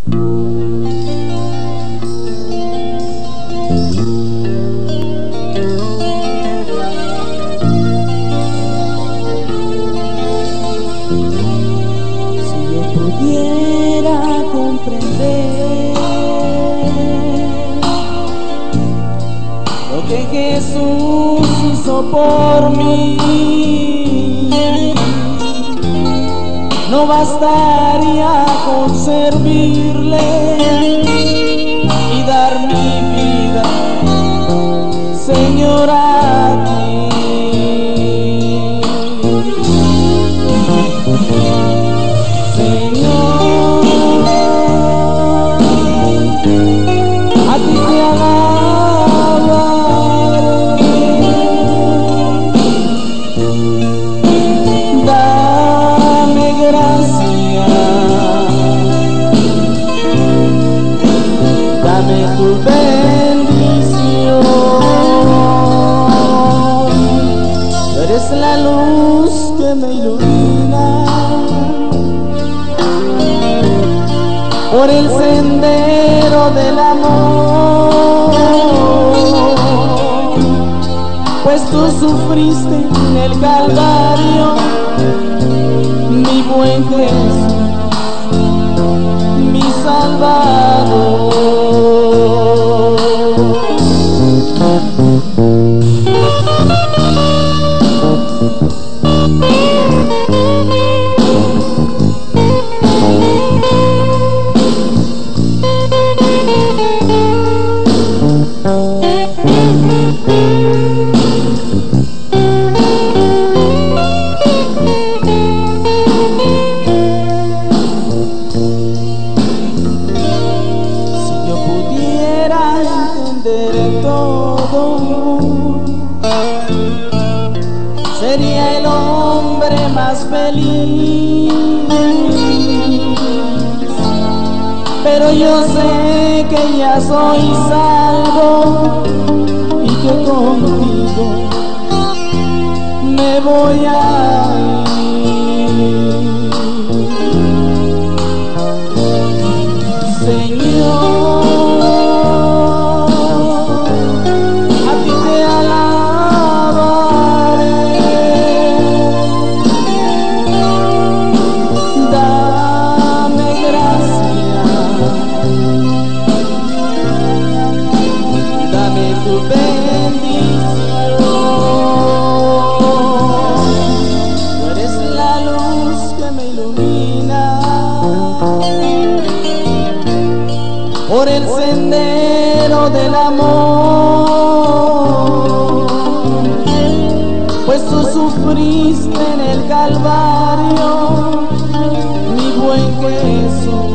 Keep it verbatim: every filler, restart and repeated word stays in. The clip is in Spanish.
Que Jesús hizo por mí, no bastaría con servirle y dar mi vida, Señor, a ti. Señor, a ti te alabo. Dame tu bendición, tú eres la luz que me ilumina por el sendero del amor, pues tú sufriste en el Calvario, mi buen Jesús, mi Salvador. Sería el hombre más feliz, pero yo sé que ya soy salvo y que contigo me voy a ir. Señor, tu bendición, tú eres la luz que me ilumina por el sendero del amor, pues tú sufriste en el Calvario, mi buen Jesús,